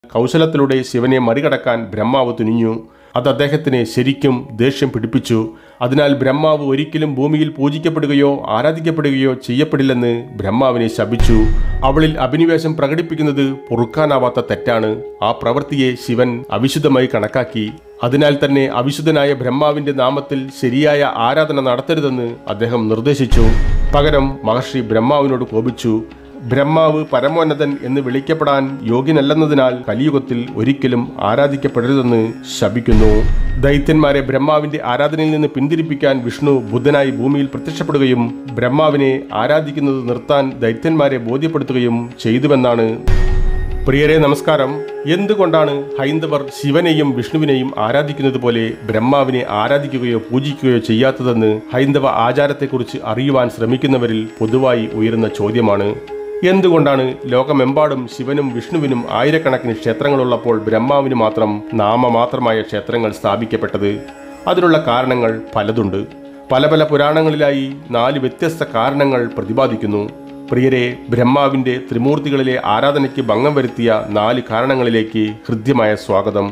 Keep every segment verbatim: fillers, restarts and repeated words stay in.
കൗശലത്തിലൂടെ ശിവനെ മറികടക്കാൻ ബ്രഹ്മാവ് തുനിഞ്ഞു. അത് അദ്ദേഹത്തിനെ ശരിക്കും ദേഷ്യം പിടിപ്പിച്ചു. അതിനാൽ ബ്രഹ്മാവ് ഒരിക്കലും ഭൂമിയിൽ പൂജിക്കപ്പെടുകയോ ആരാധിക്കപ്പെടുകയോ ചെയ്യപ്പെടില്ലെന്ന് ബ്രഹ്മാവിനെ ശപിച്ചു. അവളിൽ അഭിനിവേശം പ്രകടിപ്പിക്കുന്നത് പൊറുക്കാനാവാത്ത തെറ്റാണ്. ആ പ്രവൃത്തിയെ ശിവൻ അവിശുദ്ധമായി കണക്കാക്കി. അതിനാൽ തന്നെ അവിശുദ്ധനായ ബ്രഹ്മാവിന്റെ നാമത്തിൽ ശരിയായ ആരാധന നടത്തരുതെന്ന് അദ്ദേഹം നിർദ്ദേശിച്ചു. പകരം മഹർഷി ബ്രഹ്മാവിനോട് കോപിച്ചു. ബ്രഹ്മാവ് പരമോന്നതൻ എന്ന് വിളിക്കപ്പെടാൻ യോഗ്യനല്ലെന്നതിനാൽ കലിയുഗത്തിൽ ഒരിക്കലും ആരാധിക്കപ്പെടരുതെന്ന് ശപിക്കുന്നു. ദൈത്യന്മാരെ ബ്രഹ്മാവിന്റെ ആരാധനയിൽ നിന്ന് പിന്തിരിപ്പിക്കാൻ വിഷ്ണു ബുദ്ധനായി ഭൂമിയിൽ പ്രത്യക്ഷപ്പെടുകയും ബ്രഹ്മാവിനെ ആരാധിക്കുന്നത് നിർത്താൻ ദൈത്യന്മാരെ ബോധ്യപ്പെടുത്തുകയും ചെയ്തുവെന്നാണ്. പ്രിയരെ നമസ്കാരം. എന്തുകൊണ്ടാണ് ഹൈന്ദവർ ശിവനെയും വിഷ്ണുവിനെയും ആരാധിക്കുന്നത് പോലെ ബ്രഹ്മാവിനെ ആരാധിക്കുകയോ പൂജിക്കുകയോ ചെയ്യാത്തതെന്ന് ഹൈന്ദവ ആചാരത്തെക്കുറിച്ച് അറിയുവാൻ ശ്രമിക്കുന്നവരിൽ പൊതുവായി ഉയരുന്ന ചോദ്യമാണ്. എന്തുകൊണ്ടാണ് ലോകമെമ്പാടും ശിവനും വിഷ്ണുവിനും ആയിരക്കണക്കിന് ക്ഷേത്രങ്ങളുള്ളപ്പോൾ ബ്രഹ്മാവിന് മാത്രം നാമമാത്രമായ ക്ഷേത്രങ്ങൾ സ്ഥാപിക്കപ്പെട്ടത്? അതിനുള്ള കാരണങ്ങൾ പലതുണ്ട്. പല പല പുരാണങ്ങളിലായി നാല് വ്യത്യസ്ത കാരണങ്ങൾ പ്രതിപാദിക്കുന്നു. പ്രിയരെ, ബ്രഹ്മാവിന്റെ ത്രിമൂർത്തികളിലെ ആരാധനയ്ക്ക് ഭംഗം വരുത്തിയ നാല് കാരണങ്ങളിലേക്ക് ഹൃദ്യമായ സ്വാഗതം.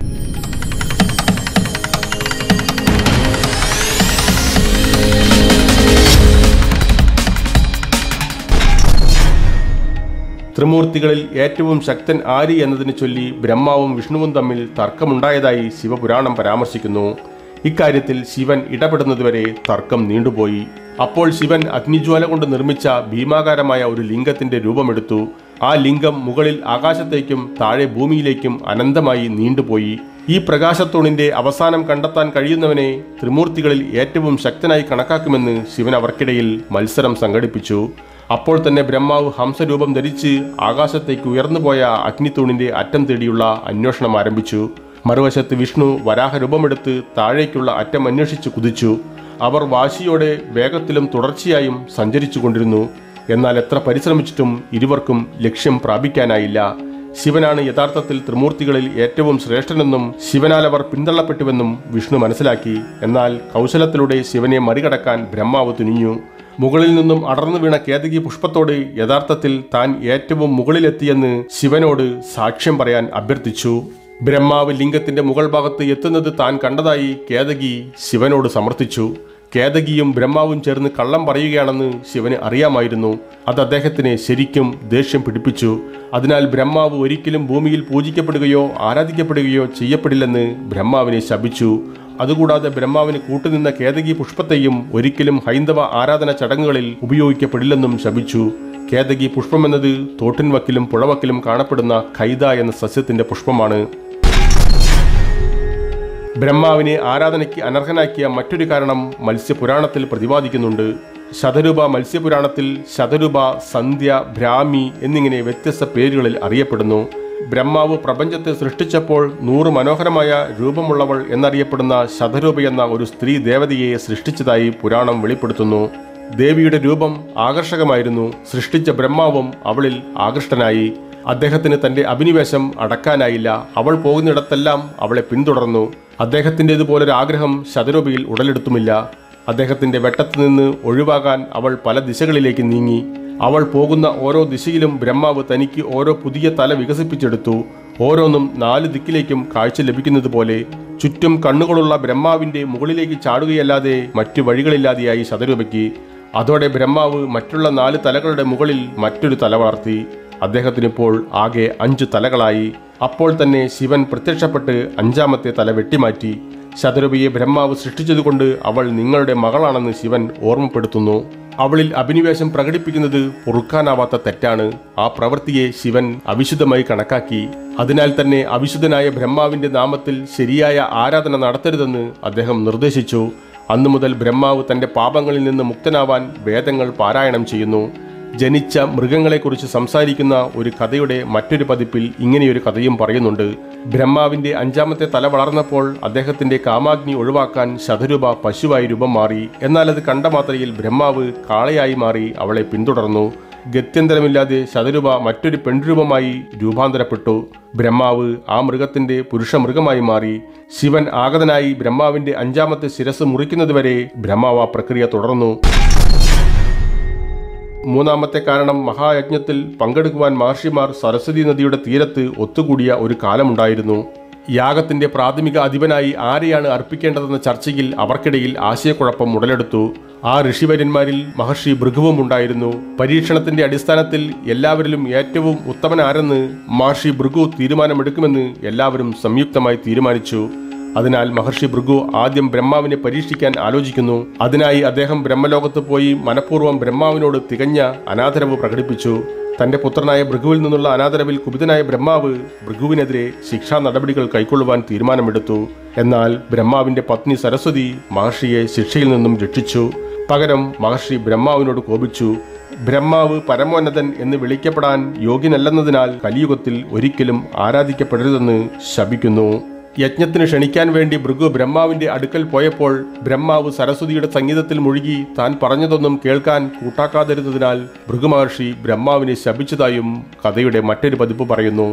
ത്രിമൂർത്തികളിൽ ഏറ്റവും ശക്തൻ ആര് എന്നതിനെ ചൊല്ലി ബ്രഹ്മാവും വിഷ്ണുവും തമ്മിൽ തർക്കമുണ്ടായതായി ശിവപുരാണം പരാമർശിക്കുന്നു. ഇക്കാര്യത്തിൽ ശിവൻ ഇടപെടുന്നതുവരെ തർക്കം നീണ്ടുപോയി. അപ്പോൾ ശിവൻ അഗ്നിജ്വാല കൊണ്ട് നിർമ്മിച്ച ഭീമാകാരമായ ഒരു ലിംഗത്തിന്റെ രൂപമെടുത്തു. ആ ലിംഗം മുകളിൽ ആകാശത്തേക്കും താഴെ ഭൂമിയിലേക്കും അനന്തമായി നീണ്ടുപോയി. ഈ പ്രകാശത്തൂണിന്റെ അവസാനം കണ്ടെത്താൻ കഴിയുന്നവനെ ത്രിമൂർത്തികളിൽ ഏറ്റവും ശക്തനായി കണക്കാക്കുമെന്ന് ശിവൻ അവർക്കിടയിൽ മത്സരം സംഘടിപ്പിച്ചു. അപ്പോൾ തന്നെ ബ്രഹ്മാവ് ഹംസരൂപം ധരിച്ച് ആകാശത്തേക്ക് ഉയർന്നുപോയ അഗ്നിത്തൂണിന്റെ അറ്റം തേടിയുള്ള അന്വേഷണം ആരംഭിച്ചു. മറുവശത്ത് വിഷ്ണു വരാഹരൂപമെടുത്ത് താഴേക്കുള്ള അറ്റം അന്വേഷിച്ച് കുതിച്ചു. അവർ വാശിയോടെ വേഗത്തിലും തുടർച്ചയായും സഞ്ചരിച്ചു കൊണ്ടിരുന്നു. എന്നാൽ എത്ര പരിശ്രമിച്ചിട്ടും ഇരുവർക്കും ലക്ഷ്യം പ്രാപിക്കാനായില്ല. ശിവനാണ് യഥാർത്ഥത്തിൽ ത്രിമൂർത്തികളിൽ ഏറ്റവും ശ്രേഷ്ഠനെന്നും ശിവനാൽ അവർ പിന്തള്ളപ്പെട്ടുവെന്നും വിഷ്ണു മനസ്സിലാക്കി. എന്നാൽ കൗശലത്തിലൂടെ ശിവനെ മറികടക്കാൻ ബ്രഹ്മാവ് തുനിഞ്ഞു. മുകളിൽ നിന്നും അടർന്നു വീണ കേതകി പുഷ്പത്തോട് യഥാർത്ഥത്തിൽ താൻ ഏറ്റവും മുകളിലെത്തിയെന്ന് ശിവനോട് സാക്ഷ്യം പറയാൻ അഭ്യർത്ഥിച്ചു. ബ്രഹ്മാവ് ലിംഗത്തിന്റെ മുകൾ ഭാഗത്ത് എത്തുന്നത് താൻ കണ്ടതായി കേതകി ശിവനോട് സമർത്ഥിച്ചു. കേതകിയും ബ്രഹ്മാവും ചേർന്ന് കള്ളം പറയുകയാണെന്ന് ശിവന് അറിയാമായിരുന്നു. അത് അദ്ദേഹത്തിനെ ശരിക്കും ദേഷ്യം പിടിപ്പിച്ചു. അതിനാൽ ബ്രഹ്മാവ് ഒരിക്കലും ഭൂമിയിൽ പൂജിക്കപ്പെടുകയോ ആരാധിക്കപ്പെടുകയോ ചെയ്യപ്പെടില്ലെന്ന് ബ്രഹ്മാവിനെ ശപിച്ചു. അതുകൂടാതെ ബ്രഹ്മാവിന് കൂട്ടുനിന്ന കേതകി പുഷ്പത്തെയും ഒരിക്കലും ഹൈന്ദവ ആരാധന ചടങ്ങുകളിൽ ഉപയോഗിക്കപ്പെടില്ലെന്നും ശപിച്ചു. കേതകി പുഷ്പമെന്നത് തോട്ടിൻവക്കിലും പുഴവക്കിലും കാണപ്പെടുന്ന ഖൈദ എന്ന സസ്യത്തിന്റെ പുഷ്പമാണ്. ബ്രഹ്മാവിനെ ആരാധനയ്ക്ക് അനർഹനാക്കിയ മറ്റൊരു കാരണം മത്സ്യപുരാണത്തിൽ പ്രതിപാദിക്കുന്നുണ്ട്. ശതരൂപ മത്സ്യപുരാണത്തിൽ ശതരൂപ, സന്ധ്യ, ഭ്രാമി എന്നിങ്ങനെ വ്യത്യസ്ത പേരുകളിൽ അറിയപ്പെടുന്നു. ബ്രഹ്മാവ് പ്രപഞ്ചത്തെ സൃഷ്ടിച്ചപ്പോൾ നൂറ് മനോഹരമായ രൂപമുള്ളവൾ എന്നറിയപ്പെടുന്ന ശതരൂപ എന്ന ഒരു സ്ത്രീ ദേവതയെ സൃഷ്ടിച്ചതായി പുരാണം വെളിപ്പെടുത്തുന്നു. ദേവിയുടെ രൂപം ആകർഷകമായിരുന്നു. സൃഷ്ടിച്ച ബ്രഹ്മാവും അവളിൽ ആകൃഷ്ടനായി. അദ്ദേഹത്തിന് തന്റെ അഭിനിവേശം അടക്കാനായില്ല. അവൾ പോകുന്നിടത്തെല്ലാം അവളെ പിന്തുടർന്നു. അദ്ദേഹത്തിൻ്റെതുപോലൊരു ആഗ്രഹം ശതരൂപയിൽ ഉടലെടുത്തുമില്ല. അദ്ദേഹത്തിന്റെ വെട്ടത്തു നിന്ന് ഒഴിവാകാൻ അവൾ പല ദിശകളിലേക്ക് നീങ്ങി. അവൾ പോകുന്ന ഓരോ ദിശയിലും ബ്രഹ്മാവ് തനിക്ക് ഓരോ പുതിയ തല വികസിപ്പിച്ചെടുത്തു. ഓരോന്നും നാല് ദിക്കിലേക്കും കാഴ്ച ലഭിക്കുന്നത് പോലെ. ചുറ്റും കണ്ണുകളുള്ള ബ്രഹ്മാവിന്റെ മുകളിലേക്ക് ചാടുകയല്ലാതെ മറ്റു വഴികളില്ലാതെയായി ശതരൂപയ്ക്ക്. അതോടെ ബ്രഹ്മാവ് മറ്റുള്ള നാല് തലകളുടെ മുകളിൽ മറ്റൊരു തല വളർത്തി. അദ്ദേഹത്തിനിപ്പോൾ ആകെ അഞ്ചു തലകളായി. അപ്പോൾ തന്നെ ശിവൻ പ്രത്യക്ഷപ്പെട്ട് അഞ്ചാമത്തെ തല വെട്ടിമാറ്റി. ശതരൂപയെ ബ്രഹ്മാവ് സൃഷ്ടിച്ചതുകൊണ്ട് അവൾ നിങ്ങളുടെ മകളാണെന്ന് ശിവൻ ഓർമ്മപ്പെടുത്തുന്നു. അവളിൽ അഭിനിവേശം പ്രകടിപ്പിക്കുന്നത് പൊറുക്കാനാവാത്ത തെറ്റാണ്. ആ പ്രവൃത്തിയെ ശിവൻ അവിശുദ്ധമായി കണക്കാക്കി. അതിനാൽ തന്നെ അവിശുദ്ധനായ ബ്രഹ്മാവിന്റെ നാമത്തിൽ ശരിയായ ആരാധന നടത്തരുതെന്ന് അദ്ദേഹം നിർദ്ദേശിച്ചു. അന്നു മുതൽ ബ്രഹ്മാവ് തന്റെ പാപങ്ങളിൽ നിന്ന് മുക്തനാവാൻ വേദങ്ങൾ പാരായണം ചെയ്യുന്നു. ജനിച്ച മൃഗങ്ങളെക്കുറിച്ച് സംസാരിക്കുന്ന ഒരു കഥയുടെ മറ്റൊരു പതിപ്പിൽ ഇങ്ങനെയൊരു കഥയും പറയുന്നുണ്ട്. ബ്രഹ്മാവിന്റെ അഞ്ചാമത്തെ തല വളർന്നപ്പോൾ അദ്ദേഹത്തിന്റെ കാമാഗ്നി ഒഴിവാക്കാൻ ശതരൂപ പശുവായി രൂപം മാറി. എന്നാൽ അത് കണ്ട മാത്രയിൽ ബ്രഹ്മാവ് കാളയായി മാറി അവളെ പിന്തുടർന്നു. ഗത്യന്തരമില്ലാതെ ശതരൂപ മറ്റൊരു പെൺരൂപമായി രൂപാന്തരപ്പെട്ടു. ബ്രഹ്മാവ് ആ മൃഗത്തിന്റെ പുരുഷ മൃഗമായി മാറി. ശിവൻ ആഗതനായി ബ്രഹ്മാവിന്റെ അഞ്ചാമത്തെ ശിരസ് മുറിക്കുന്നതുവരെ ബ്രഹ്മാവ് ആ പ്രക്രിയ തുടർന്നു. മൂന്നാമത്തെ കാരണം മഹായജ്ഞത്തിൽ പങ്കെടുക്കുവാൻ മഹർഷിമാർ സരസ്വതി നദിയുടെ തീരത്ത് ഒത്തുകൂടിയ ഒരു കാലമുണ്ടായിരുന്നു. യാഗത്തിന്റെ പ്രാഥമിക അധിപനായി ആരെയാണ് അർപ്പിക്കേണ്ടതെന്ന ചർച്ചയിൽ അവർക്കിടയിൽ ആശയക്കുഴപ്പം ഉടലെടുത്തു. ആ ഋഷിവര്യന്മാരിൽ മഹർഷി ഭൃഗുവും ഉണ്ടായിരുന്നു. പരീക്ഷണത്തിന്റെ അടിസ്ഥാനത്തിൽ എല്ലാവരിലും ഏറ്റവും ഉത്തമനാരെന്ന് മഹർഷി ഭൃഗു തീരുമാനമെടുക്കുമെന്ന് എല്ലാവരും സംയുക്തമായി തീരുമാനിച്ചു. അതിനാൽ മഹർഷി ഭൃഗു ആദ്യം ബ്രഹ്മാവിനെ പരീക്ഷിക്കാൻ ആലോചിക്കുന്നു. അതിനായി അദ്ദേഹം ബ്രഹ്മലോകത്ത് പോയി മനഃപൂർവ്വം ബ്രഹ്മാവിനോട് തികഞ്ഞ അനാദരവ് പ്രകടിപ്പിച്ചു. തന്റെ പുത്രനായ ഭൃഗുവിൽ നിന്നുള്ള അനാദരവിൽ കുപിതനായ ബ്രഹ്മാവ് ഭൃഗുവിനെതിരെ ശിക്ഷാ നടപടികൾ കൈക്കൊള്ളുവാൻ തീരുമാനമെടുത്തു. എന്നാൽ ബ്രഹ്മാവിന്റെ പത്നി സരസ്വതി മഹർഷിയെ ശിക്ഷയിൽ നിന്നും രക്ഷിച്ചു. പകരം മഹർഷി ബ്രഹ്മാവിനോട് കോപിച്ചു. ബ്രഹ്മാവ് പരമോന്നതൻ എന്ന് വിളിക്കപ്പെടാൻ യോഗ്യനല്ലെന്നതിനാൽ കലിയുഗത്തിൽ ഒരിക്കലും ആരാധിക്കപ്പെടരുതെന്ന് ശപിക്കുന്നു. യജ്ഞത്തിന് ക്ഷണിക്കാൻ വേണ്ടി ഭൃഗു ബ്രഹ്മാവിന്റെ അടുക്കൽ പോയപ്പോൾ ബ്രഹ്മാവ് സരസ്വതിയുടെ സംഗീതത്തിൽ മുഴുകി താൻ പറഞ്ഞതൊന്നും കേൾക്കാൻ കൂട്ടാക്കാതിരുന്നതിനാൽ ഭൃഗു മഹർഷി ബ്രഹ്മാവിനെ ശപിച്ചതായും കഥയുടെ മറ്റൊരു പതിപ്പ് പറയുന്നു.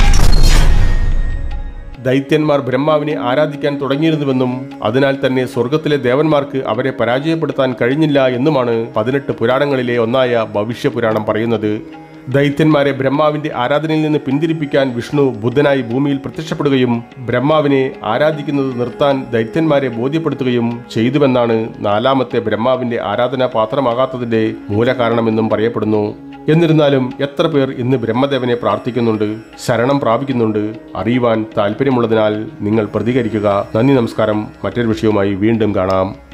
ദൈത്യന്മാർ ബ്രഹ്മാവിനെ ആരാധിക്കാൻ തുടങ്ങിയിരുന്നുവെന്നും അതിനാൽ തന്നെ സ്വർഗത്തിലെ ദേവന്മാർക്ക് അവരെ പരാജയപ്പെടുത്താൻ കഴിഞ്ഞില്ല എന്നുമാണ് പതിനെട്ട് പുരാണങ്ങളിലെ ഒന്നായ ഭവിഷ്യപുരാണം പറയുന്നത്. ദൈത്യന്മാരെ ബ്രഹ്മാവിന്റെ ആരാധനയിൽ നിന്ന് പിന്തിരിപ്പിക്കാൻ വിഷ്ണു ബുദ്ധനായി ഭൂമിയിൽ പ്രത്യക്ഷപ്പെടുകയും ബ്രഹ്മാവിനെ ആരാധിക്കുന്നത് നിർത്താൻ ദൈത്യന്മാരെ ബോധ്യപ്പെടുത്തുകയും ചെയ്തുവെന്നാണ് നാലാമത്തെ ബ്രഹ്മാവിന്റെ ആരാധനാ പാത്രമാകാത്തതിന്റെ മൂലകാരണമെന്നും പറയപ്പെടുന്നു. എന്നിരുന്നാലും എത്ര പേർ ഇന്ന് ബ്രഹ്മദേവനെ പ്രാർത്ഥിക്കുന്നുണ്ട്, ശരണം പ്രാപിക്കുന്നുണ്ട്? അറിയുവാൻ താല്പര്യമുള്ളതിനാൽ നിങ്ങൾ പ്രതികരിക്കുക. നന്ദി, നമസ്കാരം. മറ്റൊരു വിഷയവുമായി വീണ്ടും കാണാം.